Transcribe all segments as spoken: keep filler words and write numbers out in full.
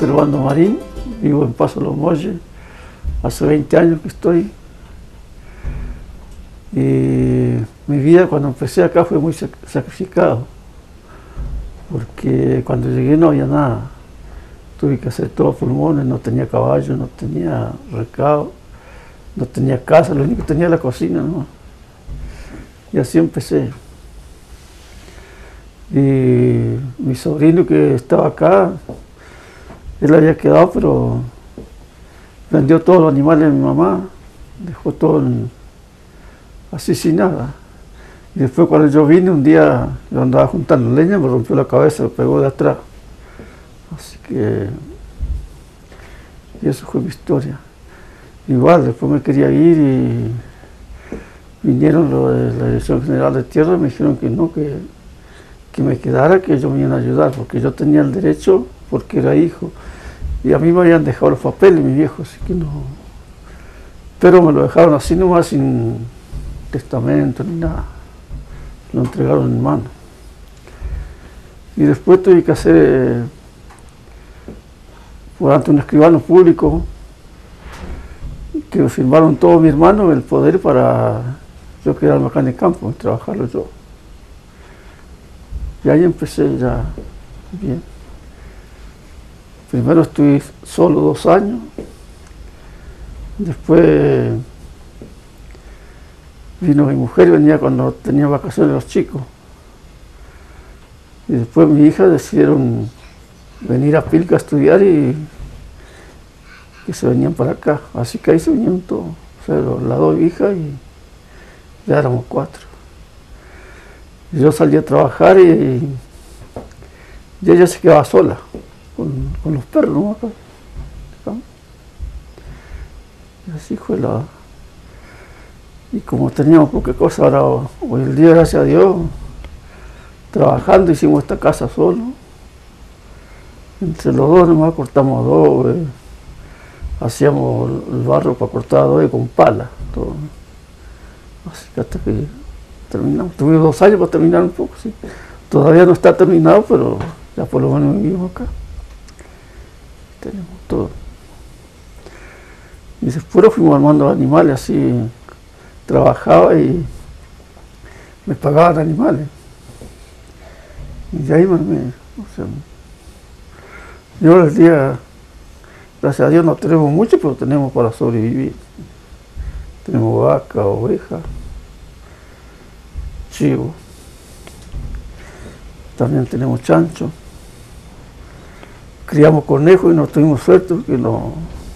Servando Marín, vivo en Paso Los Molles, hace veinte años que estoy. Y mi vida cuando empecé acá fue muy sacrificado, porque cuando llegué no había nada. Tuve que hacer todo pulmones, no tenía caballo, no tenía recado, no tenía casa, lo único que tenía era la cocina, ¿no? Y así empecé. Y mi sobrino que estaba acá, él había quedado, pero vendió todos los animales de mi mamá, dejó todo en, así sin nada. Y después cuando yo vine un día, yo andaba juntando leña, me rompió la cabeza, me pegó de atrás. Así que, y eso fue mi historia. Igual, después me quería ir y vinieron los de la Dirección General de Tierra y me dijeron que no, que, que me quedara, que ellos me iban a ayudar, porque yo tenía el derecho, porque era hijo. Y a mí me habían dejado los papeles, mi viejo, así que no. Pero me lo dejaron así nomás, sin testamento ni nada. Lo entregaron en mano. Y después tuve que hacer, por ante un escribano público, que firmaron todos mis hermanos el poder para yo quedarme acá en el campo, trabajarlo yo. Y ahí empecé ya bien. Primero estuve solo dos años, después vino mi mujer, venía cuando tenía vacaciones los chicos. Y después mi hija decidieron venir a Pilca a estudiar y que se venían para acá. Así que ahí se vinieron todos, o sea, las dos hijas y ya éramos cuatro. Y yo salí a trabajar y, y ella se quedaba sola con, con los perros, ¿no? Y así fue la... Y como teníamos poca cosa, ahora hoy el día, gracias a Dios, trabajando hicimos esta casa solo. Entre los dos nomás cortamos adobe, hacíamos el barro para cortar adobe con pala, todo. Así que hasta que terminamos. Tuvimos dos años para terminar un poco, sí. Todavía no está terminado, pero ya por lo menos vivimos acá. Tenemos todo. Y después fuimos armando animales así. Trabajaba y me pagaban animales. Y de ahí me, me o sea, yo el día, gracias a Dios no tenemos mucho, pero tenemos para sobrevivir. Tenemos vaca, oveja, chivo. También tenemos chancho. Criamos conejos y no tuvimos suerte porque no...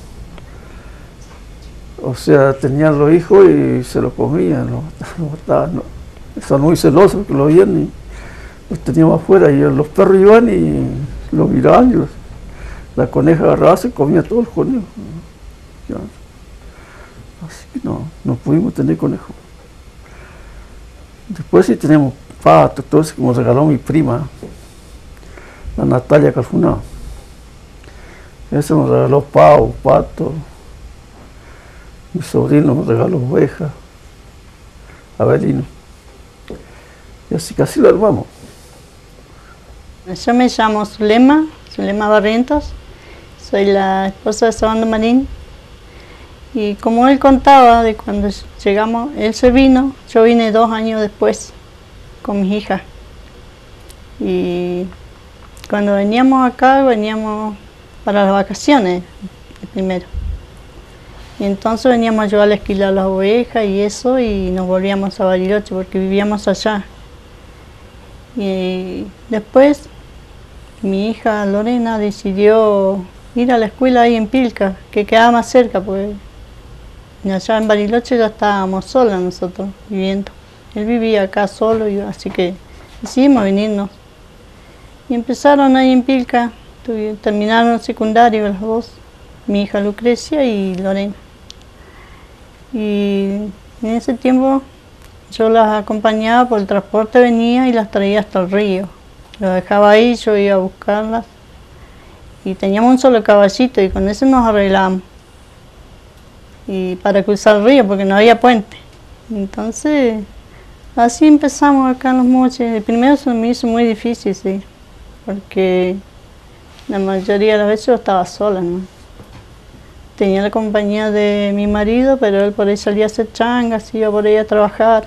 O sea, tenían los hijos y se los comían, los, los mataban. No. Son muy celosos porque lo veían y los teníamos afuera. Y los perros iban y los miraban y los, la coneja agarraba, se comía todos los conejos. Ya. Así que no, no pudimos tener conejos. Después sí tenemos patos, todo eso que me regaló mi prima, la Natalia Calfunao. Ese me regaló pavo, pato. Mi sobrino me regaló ovejas, Abelino. Y así que así lo armamos. Yo me llamo Zulema, Zulema Barrientos. Soy la esposa de Servando Marín. Y como él contaba de cuando llegamos, él se vino, yo vine dos años después con mis hijas. Y cuando veníamos acá, veníamos para las vacaciones primero. Y entonces veníamos a llevar a esquilar las ovejas y eso, y nos volvíamos a Bariloche porque vivíamos allá. Y después mi hija Lorena decidió ir a la escuela ahí en Pilca, que quedaba más cerca, porque allá en Bariloche ya estábamos solas nosotros viviendo. Él vivía acá solo, y así que decidimos venirnos. Y empezaron ahí en Pilca, terminaron el secundario las dos, mi hija Lucrecia y Lorena. Y en ese tiempo yo las acompañaba por el transporte, venía y las traía hasta el río. Las dejaba ahí, yo iba a buscarlas. Y teníamos un solo caballito y con ese nos arreglábamos. Y para cruzar el río, porque no había puente. Entonces, así empezamos acá en Los Molles. El primero se me hizo muy difícil, sí, porque La mayoría de las veces yo estaba sola, ¿no? Tenía la compañía de mi marido, pero él por ahí salía a hacer changas, iba por ahí a trabajar.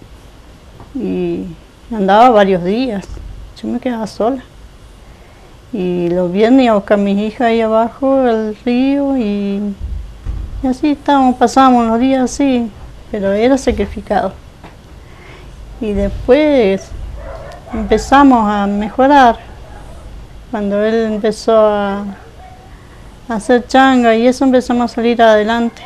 Y andaba varios días, yo me quedaba sola. Y los viernes iba a buscar a mis hijas ahí abajo al río y, y así estábamos, pasábamos los días así, pero era sacrificado. Y después empezamos a mejorar, cuando él empezó a hacer changa y eso, empezamos a salir adelante.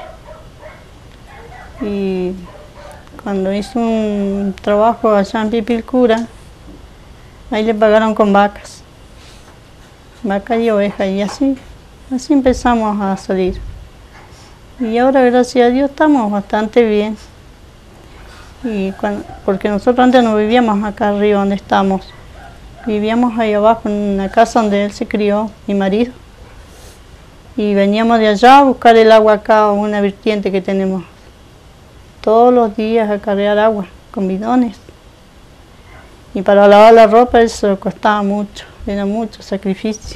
Y cuando hizo un trabajo allá en Pipilcura, ahí le pagaron con vacas, vacas y ovejas, y así, así empezamos a salir. Y ahora, gracias a Dios, estamos bastante bien. Y cuando, porque nosotros antes no vivíamos acá arriba donde estamos, vivíamos ahí abajo en una casa donde él se crió, mi marido. Y veníamos de allá a buscar el agua acá, una vertiente que tenemos. Todos los días a cargar agua con bidones. Y para lavar la ropa eso costaba mucho, era mucho sacrificio.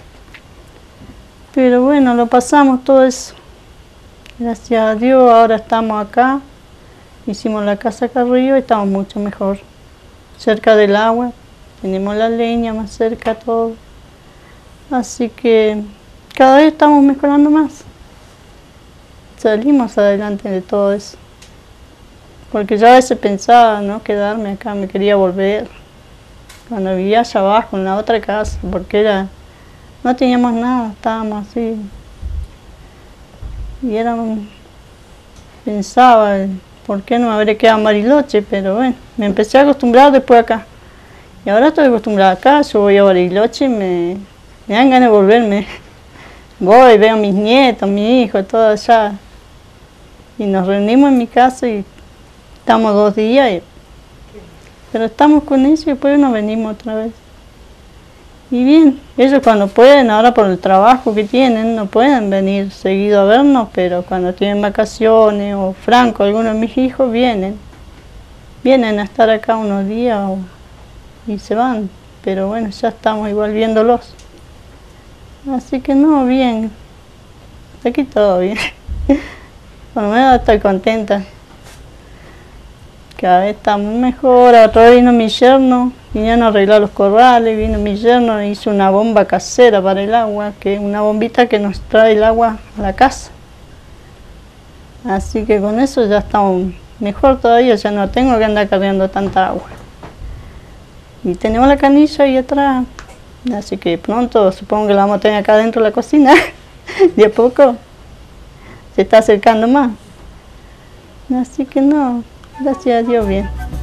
Pero bueno, lo pasamos todo eso. Gracias a Dios ahora estamos acá. Hicimos la casa acá arriba y estamos mucho mejor. Cerca del agua, tenemos la leña más cerca, todo. Así que cada vez estamos mejorando más. Salimos adelante de todo eso. Porque yo a veces pensaba no quedarme acá, me quería volver. Cuando vivía allá abajo, en la otra casa, porque era, no teníamos nada, estábamos así. Y era un, pensaba, ¿por qué no me habré quedado en Bariloche? Pero bueno, me empecé a acostumbrar después acá. Y ahora estoy acostumbrada acá, yo voy a Bariloche y me, me dan ganas de volverme. Voy, veo a mis nietos, mi hijo, todo allá. Y nos reunimos en mi casa y estamos dos días. Y, pero estamos con ellos y después nos venimos otra vez. Y bien, ellos cuando pueden, ahora por el trabajo que tienen, no pueden venir seguido a vernos, pero cuando tienen vacaciones o Franco, algunos de mis hijos vienen. Vienen a estar acá unos días o, y se van, pero bueno, ya estamos igual viéndolos. Así que no, bien, aquí todo bien. Por lo menos estoy contenta. Cada vez estamos mejor. Otra vez vino mi yerno, vinieron a arreglar los corrales, vino mi yerno e hizo una bomba casera para el agua, que es una bombita que nos trae el agua a la casa. Así que con eso ya estamos mejor todavía, ya no tengo que andar cargando tanta agua. Y tenemos la canilla ahí atrás, así que pronto supongo que la vamos a tener acá dentro de la cocina. De a poco se está acercando más. Así que no, gracias a Dios bien.